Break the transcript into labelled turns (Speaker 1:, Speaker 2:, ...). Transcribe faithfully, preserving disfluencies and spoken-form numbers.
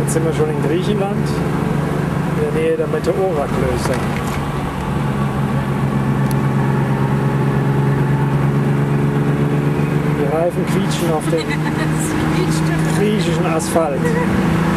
Speaker 1: Jetzt sind wir schon in Griechenland, in der Nähe der Meteora-Klöße. Die Reifen quietschen auf dem griechischen Asphalt.